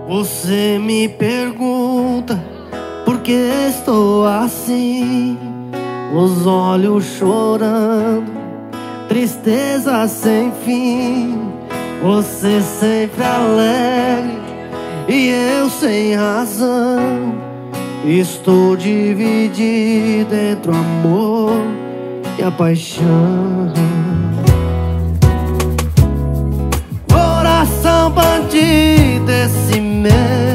Você me pergunta por que estou assim, os olhos chorando, tristeza sem fim. Você sempre alegre e eu sem razão. Estou dividido entre o amor e a paixão. Coração bandido esse meu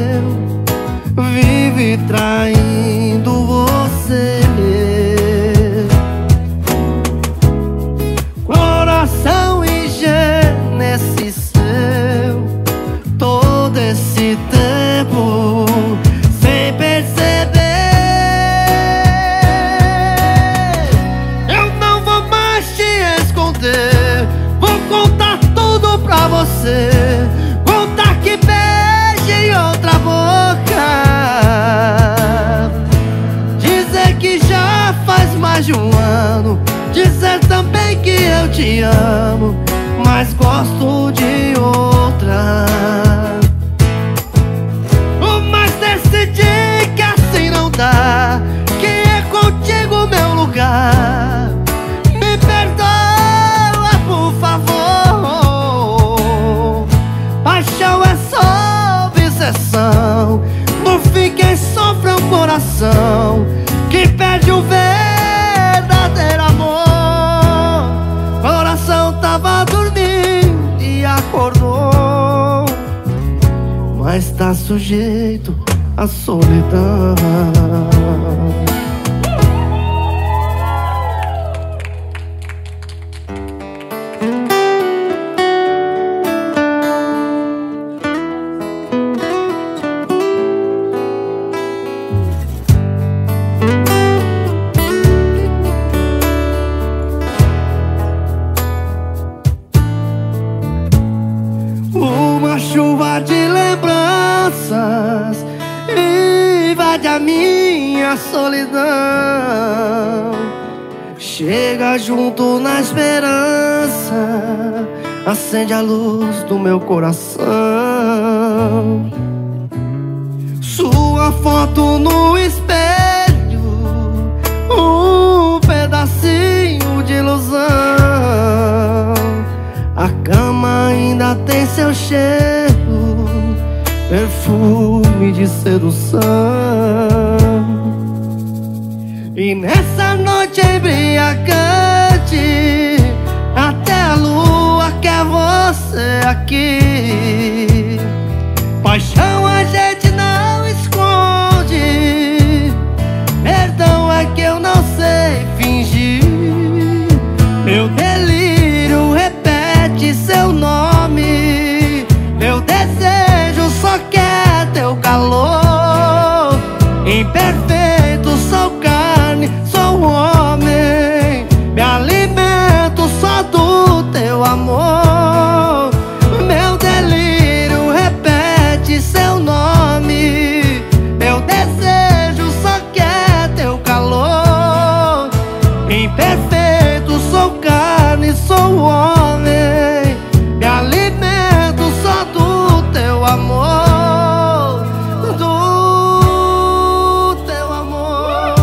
vive traindo você. Coração ingênuo esse seu, todo esse tempo sem perceber. Eu não vou mais te esconder, vou contar tudo pra você. Contar que beije em outra boca, dizer que já faz mais de um ano, dizer também que eu te amo, mas gosto de outra. Mas decidi que assim não dá, que é contigo meu lugar. Me perdoa, por favor. Paixão é só obsessão, no fim quem sofre é o coração que perde o verdadeiro amor. Coração tava dormindo e acordou, mas tá sujeito à solidão. Uma chuva de lembranças invade a minha solidão, chega junto na esperança, acende a luz do meu coração. Sua foto no espelho, um pedacinho de ilusão. A cama ainda tem seu cheiro, perfume de sedução. E nessa noite embriagante, até a lua quer você aqui. Paixão a gente não esconde, perdão é que eu não sei fingir. Meu delírio repete seu nome, meu desejo só quer teu calor. Imperfeito, sou carne, sou homem, me alimento só do teu amor. Meu delírio repete seu nome, meu desejo só quer teu calor. Imperfeito, sou carne, sou homem, me alimento só do teu amor, do teu amor.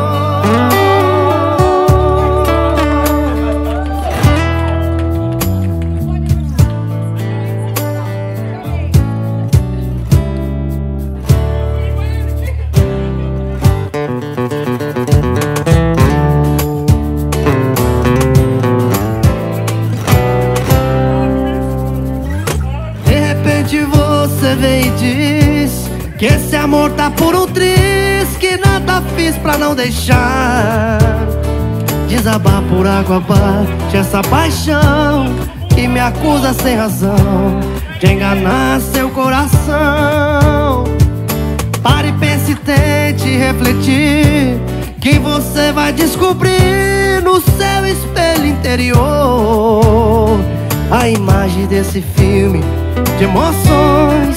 De repente você vem e diz que esse amor tá por um triz, que nada fiz pra não deixar desabar por água abaixo essa paixão que me acusa sem razão de enganar seu coração. Pare, pense, tente refletir, que você vai descobrir no seu espelho interior a imagem desse filme de emoções,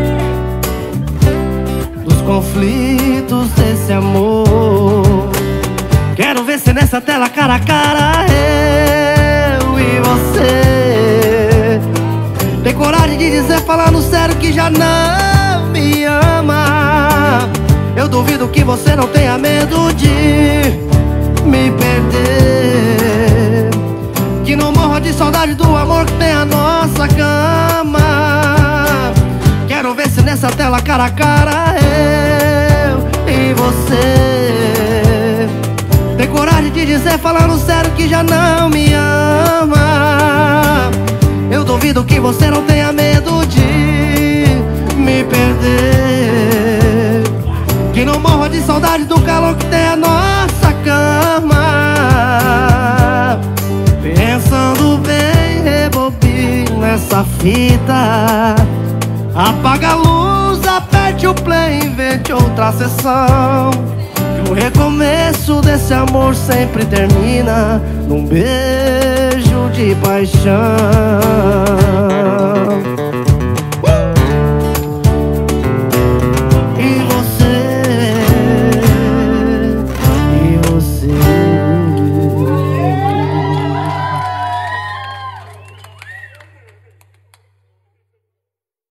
dos conflitos desse amor. Quero ver se nessa tela cara a cara eu e você tem coragem de dizer, falar no sério que já não me ama. Eu duvido que você não tenha medo de me perder, que não morra de saudade do amor que tem a nossa cama. Quero ver se nessa tela cara a cara eu e você tem coragem de dizer falando sério que já não me ama. Eu duvido que você não tenha medo de me perder, que não morra de saudade do calor que tem a nossa cama. Pensando bem, rebobina essa fita, apaga a luz, aperte o play, invente outra sessão, que o recomeço desse amor sempre termina num beijo de paixão.